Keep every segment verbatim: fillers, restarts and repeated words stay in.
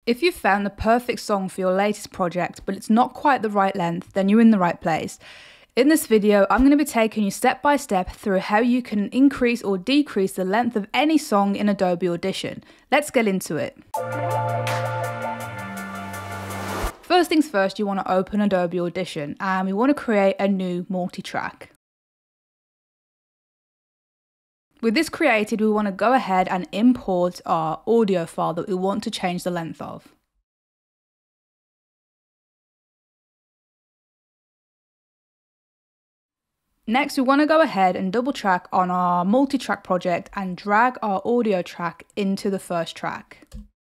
If you've found the perfect song for your latest project, but it's not quite the right length, then you're in the right place. In this video, I'm going to be taking you step by step through how you can increase or decrease the length of any song in Adobe Audition. Let's get into it. First things first, you want to open Adobe Audition and we want to create a new multi-track. With this created, we want to go ahead and import our audio file that we want to change the length of. Next, we want to go ahead and double track on our multi-track project and drag our audio track into the first track.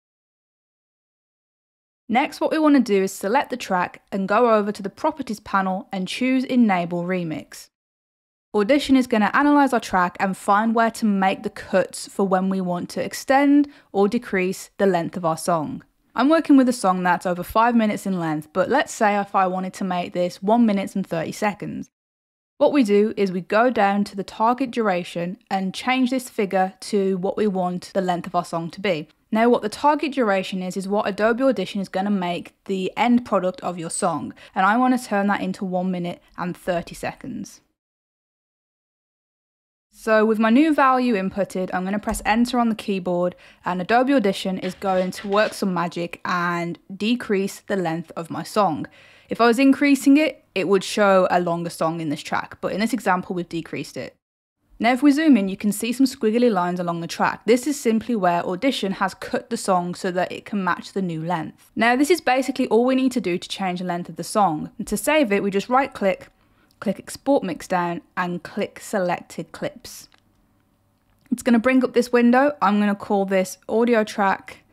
Next, what we want to do is select the track and go over to the Properties panel and choose Enable Remix. Audition is going to analyze our track and find where to make the cuts for when we want to extend or decrease the length of our song. I'm working with a song that's over five minutes in length, but let's say if I wanted to make this one minute and thirty seconds. What we do is we go down to the target duration and change this figure to what we want the length of our song to be. Now what the target duration is, is what Adobe Audition is going to make the end product of your song. And I want to turn that into one minute and thirty seconds. So with my new value inputted, I'm going to press enter on the keyboard and Adobe Audition is going to work some magic and decrease the length of my song. If I was increasing it, it would show a longer song in this track, but in this example we've decreased it. Now if we zoom in, you can see some squiggly lines along the track. This is simply where Audition has cut the song so that it can match the new length. Now this is basically all we need to do to change the length of the song. And to save it, we just right click, click Export Mixdown and click Selected Clips. It's going to bring up this window. I'm going to call this audio track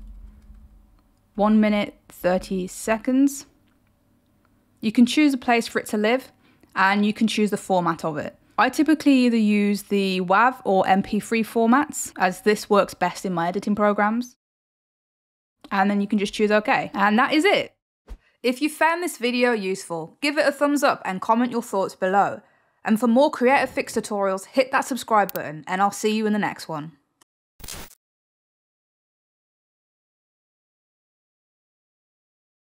one minute thirty seconds. You can choose a place for it to live and you can choose the format of it. I typically either use the WAV or M P three formats as this works best in my editing programs. And then you can just choose OK. And that is it. If you found this video useful, give it a thumbs up and comment your thoughts below. And for more Creative Fix tutorials, hit that subscribe button and I'll see you in the next one.